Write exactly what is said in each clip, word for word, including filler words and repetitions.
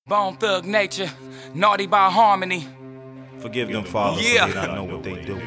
Bone Thug nature, naughty by harmony. Forgive them, Father, Yeah. for they not know what they do.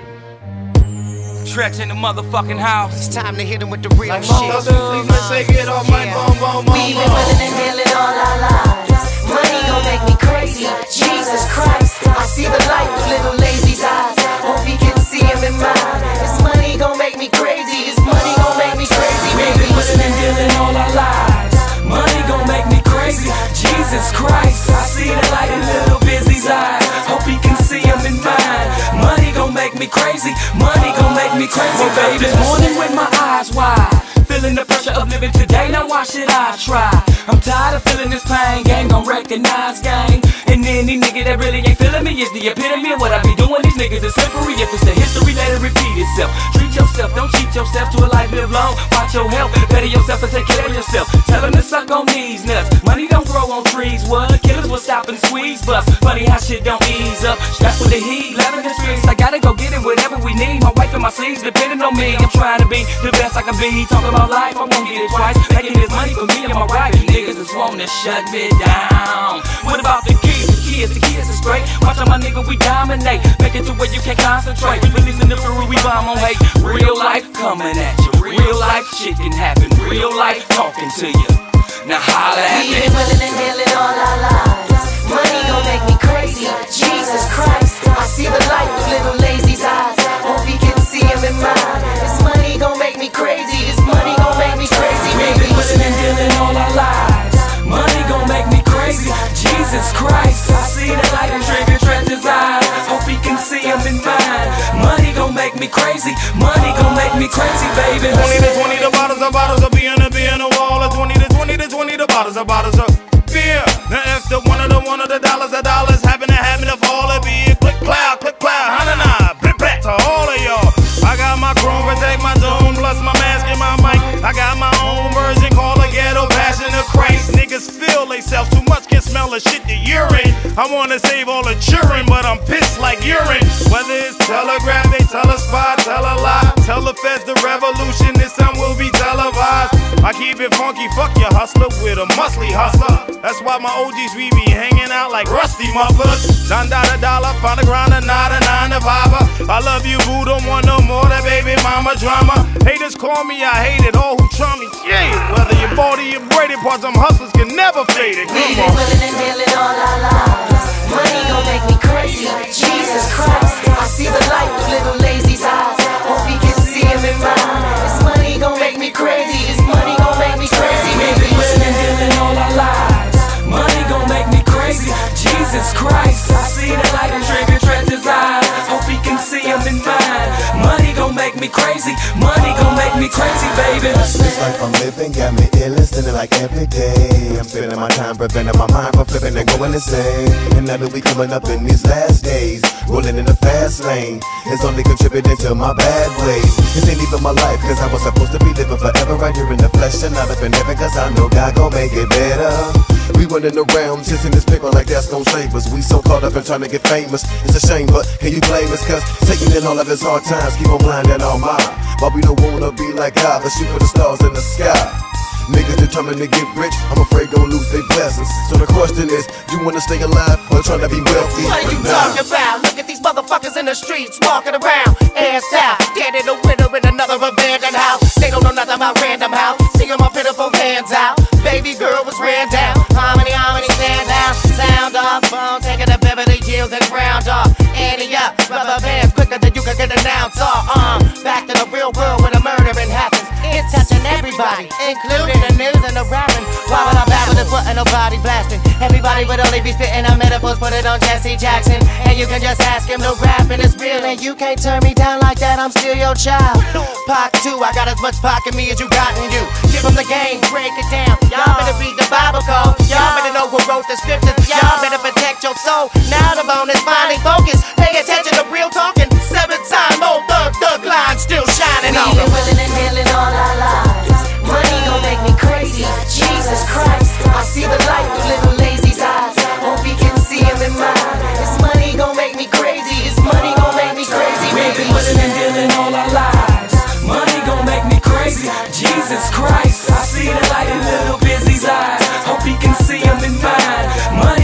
Tretch in the motherfucking house. It's time to hit them with the real Like shit. Bone Thug, let's say get off my bone, bone, bone, We've been willing and dealing all our lives. Money gon' make me crazy. Jesus Christ, I see the light with little lazy's eyes. Hope he can see him in mine. This money gon' make me crazy. This money gon' make me crazy. We've been willing and dealing all our lives. Money gon' make me crazy. Jesus Christ, I see the light in little busy's eyes. Hope he can see him in mine. Money gon' make me crazy. Money gon' make me crazy, baby. This morning with my eyes wide, feeling the pressure of living today. Now why should I try? I'm tired of feeling this pain. Gang gon' recognize gang. And any nigga that really ain't feeling me is the epitome of what I be doing. These niggas is slippery. If it's the history, let it repeat itself. Treat yourself, don't cheat yourself. To a life live long. Watch your health, better yourself and take care of yourself. Tell them to suck on these nuts. Money don't grow on trees. What? Killers will stop and squeeze bust. Funny how shit don't ease up. Strapped with the heat, loving the streets. I gotta go get it, whatever we need. My wife and my sleeves depending on me. I'm trying to be the best I can be. Talking about life, I won't get it twice. Making this money for me and my wife. Niggas just wanna shut me down. What about the kids? The kids, the kids are straight. Watch out, my nigga, we dominate. Make it to where you can't concentrate. We releasing the fury, we bomb on hate. Real life coming at you. Real life shit can happen. Real life talking to you. Now holla at me. We've been willing and dealing all our lives. Money gon' make me crazy. Jesus Christ, I see the light with little lazy's eyes. Hope he can see him in mine. This money gon' make me crazy. This money gon' make me crazy. We've been willing and dealing all our lives. Money gon' make me crazy. Jesus Christ, I see the light in Trigger Trench's eyes. Hope he can see him in mine. Money gon' make me crazy. Money gon' make me crazy, baby. twenty to twenty, the bottles of bottles of beer and a beer in the wall. twenty to twenty to twenty, the bottles of bottles of beer. Now if the one of the one of the dollars of dollars happen to happen to fall a beer. Click cloud, click cloud, ha na na, blip back to all of y'all. I got my chrome protect my zone, plus my mask and my mic. I got my own version called a ghetto passion of Christ. Niggas feel they self too much, can smell the shit the urine. I wanna save all the children, but I'm pissed like urine. Whether it's telegraph, they tell a spy, tell a lie. Tell the feds the revolution, this time will be televised. I keep it funky, fuck your hustler with a muscly hustler. That's why my O Gs, we be hanging out like rusty mufflers. Don dollar dollar, pound a grind, a nine, a nine, a fiver. I love you, boo, don't want no more that baby mama drama. Haters call me, I hate it, all who try me, yeah. Whether you're body or braided parts, them hustlers can never fade it. We've Come been on. willing and dealing all our lives. Money gon' make me crazy. Jesus Christ, I see the light with little lazy's eyes. Hope he can see him in mine. This money gon' make me crazy. This money gon' make me crazy. We've been willing and dealing all our lives. Money gon' make me crazy. Jesus Christ, I see the light in Trigger Trench's eyes. Hope he can see him in mine. Money gon' make me crazy. Money gon' make me crazy, baby. This life I'm living got me ill and sinning like every day. I'm spending my time preventing my mind from flipping and going insane. And now that we coming up in these last days, rolling in the fast lane, it's only contributing to my bad ways. This ain't even my life, cause I was supposed to be living forever right here in the flesh, and not up in heaven, cause I know God gon' make it better. We running around chasing this paper like that's gon' save us. We so caught up in trying to get famous. It's a shame, but can you blame us? Cause Satan in all of his hard times keep on blinding our mind. But we don't wanna be like God, let's shoot for the stars in the sky. Niggas determined to get rich, I'm afraid gon' lose their blessings. So the question is, you wanna stay alive or trying to be wealthy? What are you Nah. talking about? Look at these motherfuckers in the streets walking around, ass out, dead in the winter in another abandoned house. They don't know nothing about Random House. See my pitiful hands out. Baby girl was ran down. Harmony, harmony, stand down. Sound off, phone taking the Beverly Hills and round off. Annie up, rubber bands quicker than you can get announced. Off, um, back to the real world where the murdering happens. It's touching everybody, including the news and the rapping. Why would I babble and put nobody blasting? Everybody would only be spitting on metaphors, put it on Jesse Jackson. And you can just ask him, no rapping is real. And you can't turn me down like that, I'm still your child. Part two, I got as much pock in me as you got in you. Give them the game, break it down. Y'all better read the Bible code. Y'all better know who wrote the scriptures. Y'all better protect your soul. Now the bone is finally focused. Pay attention to real talking. Seven time old thug, thug line still shining on. We've been willing and dealing all our lives. Money gon' make me crazy. Jesus Christ, I see the light with little lazy's eyes. Hope he can see him in mine. This money gon' make me crazy. This money gon' make me crazy. We've been willing and dealing all our lives. Money gon' make me crazy. Jesus Christ, I see the light in little busy's eyes. Hope he can see him in mine. Money gon'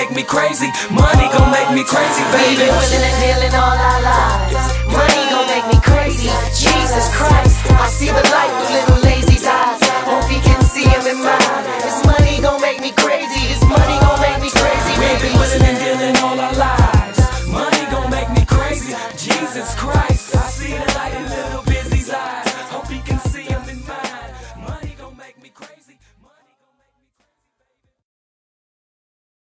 make me crazy. Money gon' make me crazy, baby. We've been willing and dealing all our lives. Money